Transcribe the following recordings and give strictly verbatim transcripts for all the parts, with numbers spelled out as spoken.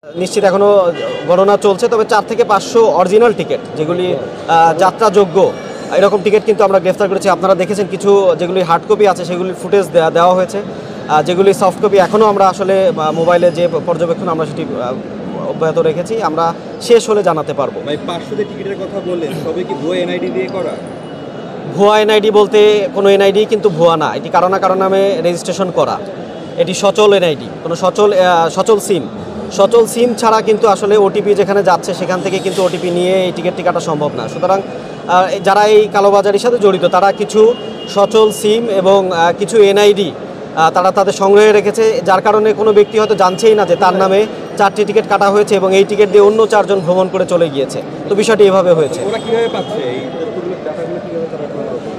নিশ্চিত এখনো গণনা চলছে, তবে চার থেকে পাঁচশো অরিজিনাল টিকিট যেগুলি যাত্রাযোগ্য এরকম টিকিট কিন্তু আমরা গ্রেফতার করেছি। আপনারা দেখেছেন কিছু যেগুলি হার্ড কপি আছে সেগুলির ফুটেজ দেওয়া হয়েছে, যেগুলি সফট কপি এখনও আমরা আসলে মোবাইলে যে পর্যবেক্ষণ আমরা সেটি অব্যাহত রেখেছি, আমরা শেষ হলে জানাতে পারবো। ভাই পাঁচশো যে টিকিটের কথা বললেন সবই কি ভুয়া এনআইডি দিয়ে করা? ভুয়া এনআইডি বলতে কোনো এনআইডি কিন্তু ভুয়া না, এটি কারো না কারো নামে রেজিস্ট্রেশন করা, এটি সচল এনআইডি, কোনো সচল সচল সিম সচল সিম ছাড়া কিন্তু আসলে ওটিপি যেখানে যাচ্ছে সেখান থেকে কিন্তু ওটিপি নিয়ে এই টিকিটটি কাটা সম্ভব না। সুতরাং যারা এই কালোবাজারির সাথে জড়িত তারা কিছু সচল সিম এবং কিছু এনআইডি তারা তাদের সংগ্রহে রেখেছে, যার কারণে কোনো ব্যক্তি হয়তো জানছেই না যে তার নামে চারটি টিকিট কাটা হয়েছে এবং এই টিকিট দিয়ে অন্য চারজন ভ্রমণ করে চলে গিয়েছে। তো বিষয়টি এভাবে হয়েছে। ওরা কিভাবে পাচ্ছে এই তথ্যগুলো, ডাটাগুলো কিভাবে তারা সংগ্রহ করে?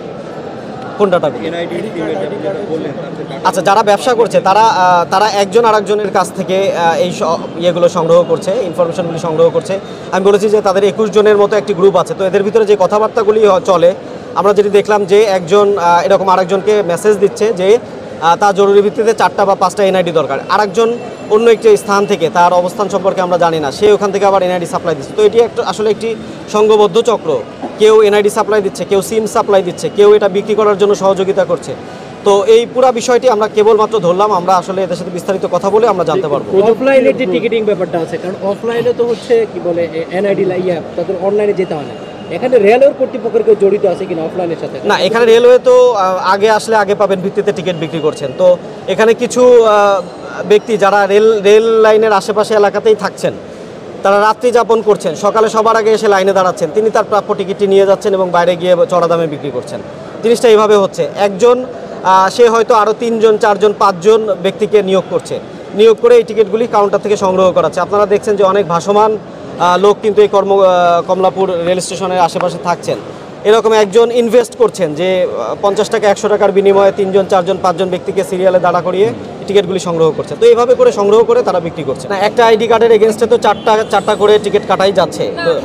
কোন ডাটাগুলো? এনআইডি সিমের যেটা বললেন। আচ্ছা, যারা ব্যবসা করছে তারা তারা একজন আরেকজনের কাছ থেকে এই ইয়েগুলো সংগ্রহ করছে, ইনফরমেশনগুলি সংগ্রহ করছে। আমি বলেছি যে তাদের একুশ জনের মতো একটি গ্রুপ আছে, তো এদের ভিতরে যে কথাবার্তাগুলি চলে আমরা যেটি দেখলাম যে একজন এরকম আরেকজনকে মেসেজ দিচ্ছে যে তার জরুরি ভিত্তিতে চারটা বা পাঁচটা এনআইডি দরকার, আরেকজন অন্য একটি স্থান থেকে তার অবস্থান সম্পর্কে আমরা জানি না, সে ওখান থেকে আবার এনআইডি সাপ্লাই দিচ্ছে। তো এটি একটা আসলে একটি সংঘবদ্ধ চক্র, কেউ এনআইডি সাপ্লাই দিচ্ছে, কেউ সিম সাপ্লাই দিচ্ছে, কেউ এটা বিক্রি করার জন্য সহযোগিতা করছে। তো এই পুরো বিষয়টি আমরা কেবলমাত্র ধরলাম, আমরা আসলে এদের সাথে বিস্তারিত কথা বলে আমরা জানতে পারবো। অফলাইনে যে টিকিটিং ব্যাপারটা আছে, কারণ অফলাইনে তো হচ্ছে কি বলে এনআইডি লাইয়া তাদের অনলাইনে যেতে হয় না, এখানে রেলওয়ের কর্তৃপক্ষের কেউ জড়িত আছে কিনা অফলাইনের সাথে? না, এখানে রেলওয়ে তো আগে আসলে আগে পাবেন ভিত্তিতে টিকিট বিক্রি করছেন। তো এখানে কিছু ব্যক্তি যারা রেল রেল লাইনের আশেপাশে এলাকাতেই থাকছেন, তারা রাত্রি যাপন করছেন, সকালে সবার আগে এসে লাইনে দাঁড়াচ্ছেন, তিনি তার প্রাপ্য টিকিটটি নিয়ে যাচ্ছেন এবং বাইরে গিয়ে চড়া দামে বিক্রি করছেন। জিনিসটা এইভাবে হচ্ছে, একজন সে হয়তো আরও তিনজন চারজন পাঁচজন ব্যক্তিকে নিয়োগ করছে, নিয়োগ করে এই টিকিটগুলি কাউন্টার থেকে সংগ্রহ করাচ্ছে। আপনারা দেখছেন যে অনেক ভাসমান লোক কিন্তু এই কর্ম কমলাপুর রেল স্টেশনের আশেপাশে থাকছেন। এরকম একজন ইনভেস্ট করছেন যে পঞ্চাশ টাকা একশো টাকার বিনিময়ে তিনজন চারজন পাঁচজন ব্যক্তিকে সিরিয়ালে দাঁড়া করিয়ে টিকিটগুলি সংগ্রহ করছে। তো এইভাবে করে সংগ্রহ করে তারা বিক্রি করছে। না, একটা আইডি কার্ডের এগেনস্টে তো চারটা চারটা করে টিকিট কাটাই যাচ্ছে।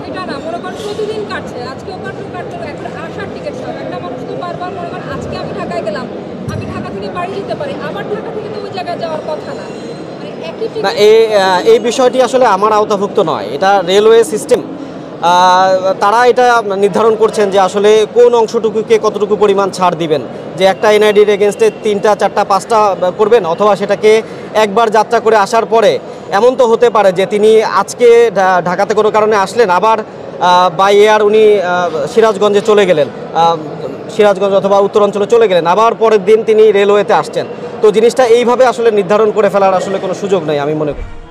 না, এই বিষয়টি আসলে আমার আওতাভুক্ত নয়, এটা রেলওয়ে সিস্টেম, তারা এটা নির্ধারণ করছেন যে আসলে কোন অংশটুকুকে কতটুকু পরিমাণ ছাড় দিবেন, যে একটা এনআইডির এগেনস্টে তিনটা চারটা পাঁচটা করবেন, অথবা সেটাকে একবার যাত্রা করে আসার পরে এমন তো হতে পারে যে তিনি আজকে ঢাকাতে কোনো কারণে আসলেন, আবার বাই এয়ার উনি সিরাজগঞ্জে চলে গেলেন, সিরাজগঞ্জ অথবা উত্তরাঞ্চলে চলে গেলেন, আবার পরের দিন তিনি রেলওয়েতে আসছেন। তো জিনিসটা এইভাবে আসলে নির্ধারণ করে ফেলার আসলে কোনো সুযোগ নেই আমি মনে করি।